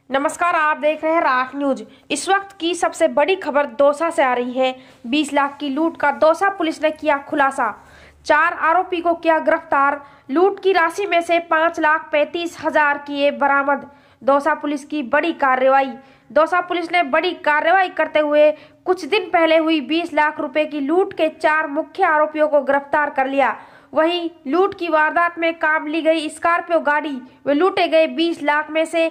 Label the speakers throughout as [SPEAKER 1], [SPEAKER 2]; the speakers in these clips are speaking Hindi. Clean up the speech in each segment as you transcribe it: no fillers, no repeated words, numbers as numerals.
[SPEAKER 1] नमस्कार, आप देख रहे हैं राख न्यूज। इस वक्त की सबसे बड़ी खबर दौसा से आ रही है। 20 लाख की लूट का दौसा पुलिस ने किया खुलासा। 4 आरोपी को किया गिरफ्तार। लूट की राशि में से 5,35,000 किए बरामद। दौसा पुलिस की बड़ी कार्रवाई। दौसा पुलिस ने बड़ी कार्रवाई करते हुए कुछ दिन पहले हुई 20 लाख रुपए की लूट के 4 मुख्य आरोपियों को गिरफ्तार कर लिया। वहीं लूट की वारदात में काम ली गई स्कॉर्पियो गाड़ी व लूटे गए 20 लाख में से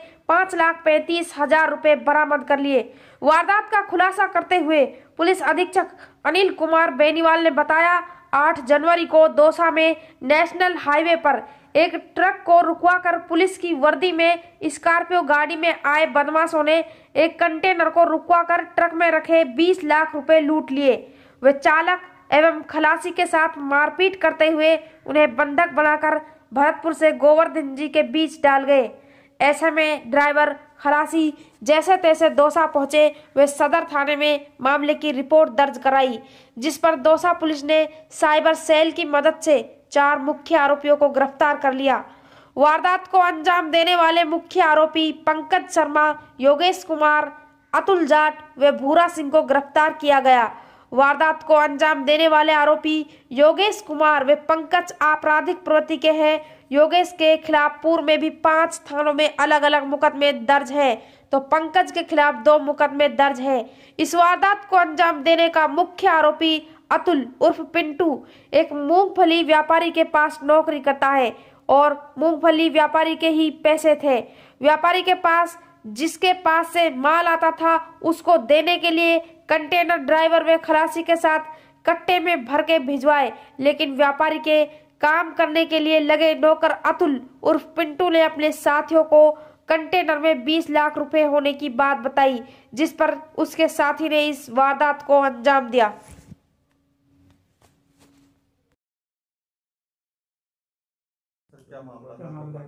[SPEAKER 1] 5,35,000 रुपए बरामद कर लिए। वारदात का खुलासा करते हुए पुलिस अधीक्षक अनिल कुमार बेनीवाल ने बताया, 8 जनवरी को दौसा में नेशनल हाईवे पर एक ट्रक को रुकवाकर पुलिस की वर्दी में स्कॉर्पियो गाड़ी में आए बदमाशों ने एक कंटेनर को रुकवाकर ट्रक में रखे 20 लाख रुपए लूट लिए। वे चालक एवं खलासी के साथ मारपीट करते हुए उन्हें बंधक बनाकर भरतपुर से गोवर्धन जी के बीच डाल गए। ऐसे में ड्राइवर खलासी जैसे तैसे दौसा पहुंचे। वे सदर थाने में मामले की रिपोर्ट दर्ज कराई, जिस पर दौसा पुलिस ने साइबर सेल की मदद से 4 मुख्य आरोपियों को गिरफ्तार कर लिया। वारदात को अंजाम देने वाले मुख्य आरोपी पंकज शर्मा, योगेश कुमार, अतुल जाट व भूरा सिंह को गिरफ्तार किया गया। वारदात को अंजाम देने वाले आरोपी योगेश कुमार व पंकज आपराधिक प्रवृत्ति के हैं। योगेश के खिलाफ पूर्व में भी 5 थानों में अलग अलग मुकदमे दर्ज है, तो पंकज के खिलाफ 2 मुकदमे दर्ज है। इस वारदात को अंजाम देने का मुख्य आरोपी अतुल उर्फ पिंटू एक मूंगफली व्यापारी के पास नौकरी करता है और मूंगफली व्यापारी के ही पैसे थे। व्यापारी के पास जिसके पास से माल आता था उसको देने के लिए कंटेनर ड्राइवर व खलासी के साथ कट्टे में भर के भिजवाए, लेकिन व्यापारी के काम करने के लिए लगे नौकर अतुल उर्फ पिंटू ने अपने साथियों को कंटेनर में 20 लाख रुपए होने की बात बताई, जिस पर उसके साथी ने इस वारदात को अंजाम दिया।
[SPEAKER 2] क्या मामला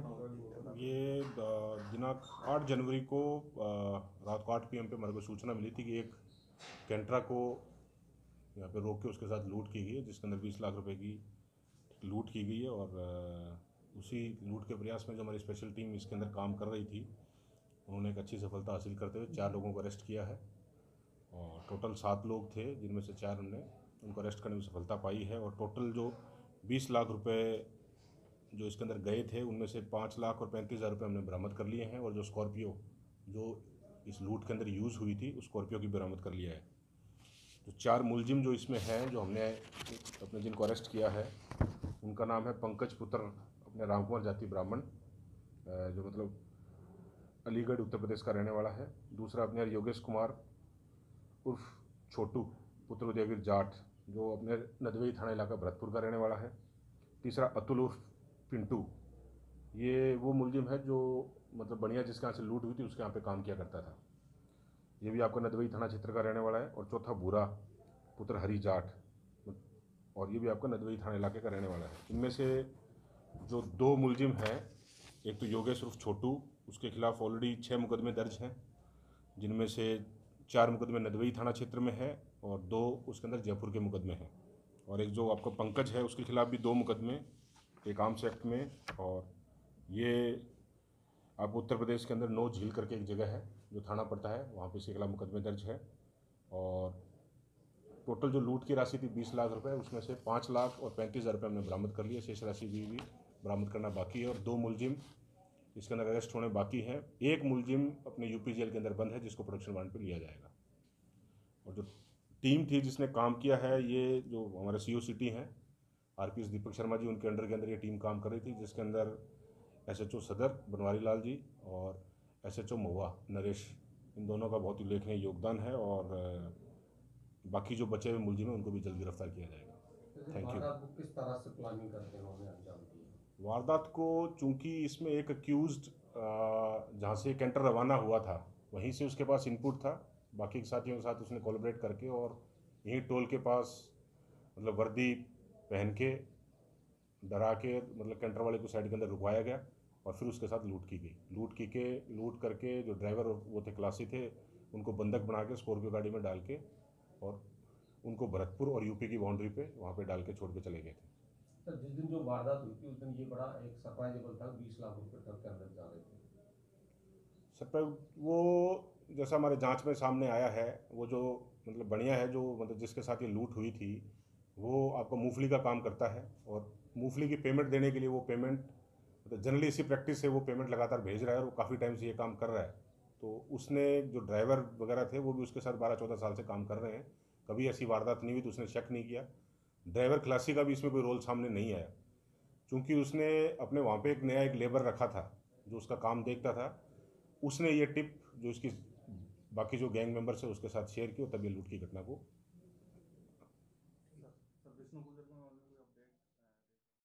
[SPEAKER 2] ये दिनांक 8 जनवरी को रात को 8 PM पे मेरे को सूचना मिली थी कि एक कैंट्रा को यहाँ पे रोक के उसके साथ लूट की गई है, जिसके अंदर 20 लाख रुपए की लूट की गई है। और उसी लूट के प्रयास में जो हमारी स्पेशल टीम इसके अंदर काम कर रही थी, उन्होंने एक अच्छी सफलता हासिल करते हुए 4 लोगों को अरेस्ट किया है। और टोटल 7 लोग थे, जिनमें से 4 उनको अरेस्ट करने में सफलता पाई है। और टोटल जो 20 लाख रुपए जो इसके अंदर गए थे, उनमें से 5,35,000 रुपये हमने बरामद कर लिए हैं। और जो स्कॉर्पियो जो इस लूट के अंदर यूज़ हुई थी, उस स्कॉर्पियो की बरामद कर लिया है। तो 4 मुलजिम जो इसमें हैं, जो हमने अपने जिनको अरेस्ट किया है, उनका नाम है पंकज पुत्र अपने रामकुमार जाति ब्राह्मण, जो मतलब अलीगढ़ उत्तर प्रदेश का रहने वाला है। दूसरा अपने योगेश कुमार उर्फ छोटू पुत्र उदयवीर जाट, जो अपने नदवेई थाना इलाका भरतपुर का रहने वाला है। तीसरा अतुल उर्फ पिंटू, ये वो मुलजिम है जो मतलब बढ़िया जिसके यहाँ से लूट हुई थी उसके यहाँ पे काम किया करता था, ये भी आपका नदवई थाना क्षेत्र का रहने वाला है। और चौथा भूरा पुत्र हरी जाट, और ये भी आपका नदवई थाना इलाके का रहने वाला है। इनमें से जो 2 मुलजिम हैं, एक तो योगेश उर्फ छोटू, उसके खिलाफ ऑलरेडी 6 मुकदमे दर्ज हैं, जिनमें से 4 मुकदमे नदवई थाना क्षेत्र में है और 2 उसके अंदर जयपुर के मुकदमे हैं। और एक जो आपका पंकज है, उसके खिलाफ भी 2 मुकदमे, एक आर्म्स एक्ट में, और ये आपको उत्तर प्रदेश के अंदर नौ झील करके एक जगह है जो थाना पड़ता है, वहाँ पे इसके खिलाफ मुकदमे दर्ज है। और टोटल जो लूट की राशि थी 20 लाख रुपए, उसमें से 5,35,000 रुपये हमने बरामद कर लिया। शेष राशि भी बरामद करना बाकी है। और 2 मुलजिम इसके अंदर अरेस्ट होने बाकी हैं। एक मुलजिम अपने यूपी जेल के अंदर बंद है, जिसको प्रोडक्शन वारंट पे लिया जाएगा। और जो टीम थी जिसने काम किया है, ये जो हमारे CO सिटी हैं RPS दीपक शर्मा जी, उनके अंडर के अंदर ये टीम काम कर रही थी, जिसके अंदर SHO सदर बनवारी लाल जी और SHO महुआ नरेश, इन दोनों का बहुत उल्लेखनीय योगदान है। और बाकी जो बचे हुए मुलजिम हैं उनको भी जल्द गिरफ्तार किया जाएगा। Thank you.
[SPEAKER 3] वारदात को किस तरह से प्लानिंग करके उन्होंने अंजाम दिया?
[SPEAKER 2] वारदात को चूंकि इसमें एक अक्यूज्ड जहाँ से कैंटर रवाना हुआ था, वहीं से उसके पास इनपुट था, बाकी साथियों के साथ उसने कोलैबोरेट करके और यहीं टोल के पास मतलब वर्दी पहन के डरा के मतलब कैंटर वाले को साइड के अंदर रुकवाया गया और फिर उसके साथ लूट करके जो ड्राइवर वो थे खलासी थे, उनको बंधक बना के स्कॉर्पियो गाड़ी में डाल के और उनको भरतपुर और यूपी की बाउंड्री पे वहाँ पे डाल के छोड़ के चले गए थे।
[SPEAKER 3] सर, जिस दिन जो वारदात हुई थी उस दिन ये बड़ा एक सरप्राइजेबल था, 20 लाख रुपए ट्रक के अंदर जा रहे थे।
[SPEAKER 2] सर पर वो जैसा हमारे जांच में सामने आया है, वो जो मतलब बढ़िया है, जो मतलब जिसके साथ ये लूट हुई थी, वो आपको मूंगफली का काम करता है और मूंगफली की पेमेंट देने के लिए वो पेमेंट मतलब जनरली इसी प्रैक्टिस से वो पेमेंट लगातार भेज रहा है और वो काफ़ी टाइम से ये काम कर रहा है। तो उसने जो ड्राइवर वगैरह थे वो भी उसके साथ 12-14 साल से काम कर रहे हैं, कभी ऐसी वारदात नहीं हुई तो उसने शक नहीं किया। ड्राइवर खलासी का भी इसमें कोई रोल सामने नहीं आया, क्योंकि उसने अपने वहाँ पे एक नया एक लेबर रखा था जो उसका काम देखता था। उसने ये टिप जो इसकी बाकी जो गैंग मेंबर्स है उसके साथ शेयर की और तब ये लूट की घटना को